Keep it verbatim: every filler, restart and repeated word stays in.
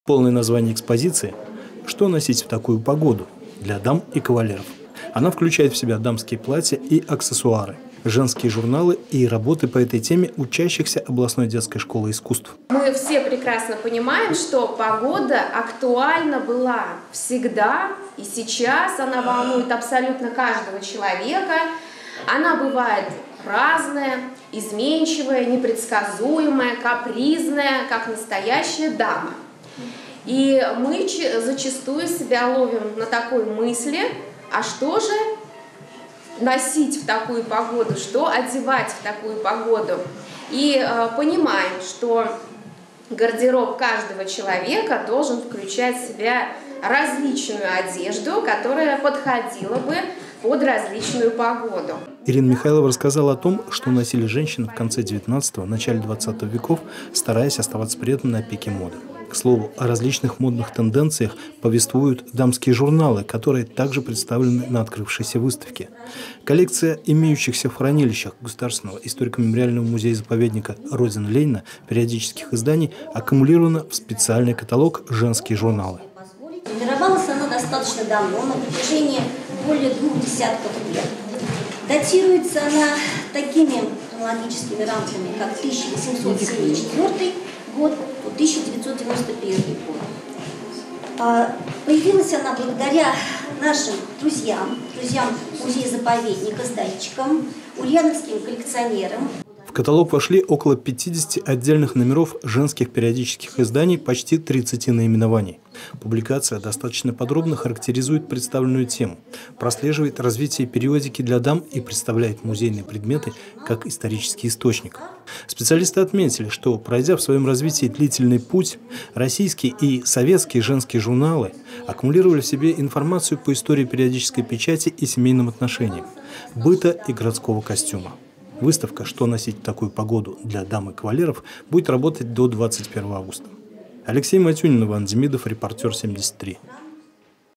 Полное название экспозиции «Что носить в такую погоду» для дам и кавалеров. Она включает в себя дамские платья и аксессуары, женские журналы и работы по этой теме учащихся областной детской школы искусств. Мы все прекрасно понимаем, что погода актуальна была всегда, и сейчас она волнует абсолютно каждого человека. Она бывает разная, изменчивая, непредсказуемая, капризная, как настоящая дама. И мы зачастую себя ловим на такой мысли, а что же носить в такую погоду, что одевать в такую погоду. И э, понимаем, что гардероб каждого человека должен включать в себя различную одежду, которая подходила бы под различную погоду. Ирина Михайлова рассказала о том, что носили женщины в конце девятнадцатого – начале двадцатого веков, стараясь оставаться при этом на пике моды. К слову, о различных модных тенденциях повествуют дамские журналы, которые также представлены на открывшейся выставке. Коллекция имеющихся в хранилищах Государственного историко-мемориального музея-заповедника Родины Ленина периодических изданий аккумулирована в специальный каталог «Женские журналы». Формировалась она достаточно давно, на протяжении более двух десятков лет. Датируется она такими хронологическими рамками, как тысяча восемьсот семьдесят четвёртый год по тысяча девятьсот девяносто первый год. Появилась она благодаря нашим друзьям, друзьям музея-заповедника, сдатчикам, ульяновским коллекционерам. В каталог вошли около пятидесяти отдельных номеров женских периодических изданий, почти тридцати наименований. Публикация достаточно подробно характеризует представленную тему, прослеживает развитие периодики для дам и представляет музейные предметы как исторический источник. Специалисты отметили, что, пройдя в своем развитии длительный путь, российские и советские женские журналы аккумулировали в себе информацию по истории периодической печати и семейным отношениям, быта и городского костюма. Выставка «Что носить в такую погоду» для дам и кавалеров будет работать до двадцать первого августа. Алексей Матюнин, Иван Демидов, Репортер семьдесят три.